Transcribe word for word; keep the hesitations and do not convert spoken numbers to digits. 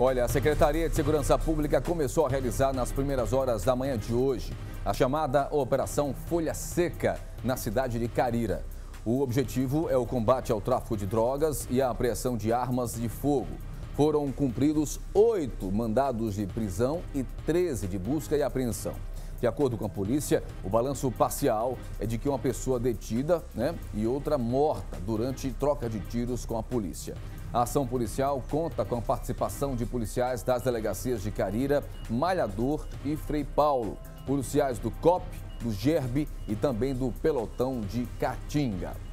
Olha, a Secretaria de Segurança Pública começou a realizar nas primeiras horas da manhã de hoje a chamada Operação Folha Seca na cidade de Carira. O objetivo é o combate ao tráfico de drogas e a apreensão de armas de fogo. Foram cumpridos oito mandados de prisão e treze de busca e apreensão. De acordo com a polícia, o balanço parcial é de que uma pessoa detida, né, e outra morta durante troca de tiros com a polícia. A ação policial conta com a participação de policiais das delegacias de Carira, Malhador e Frei Paulo, policiais do C O P, do G E R B e também do pelotão de Caatinga.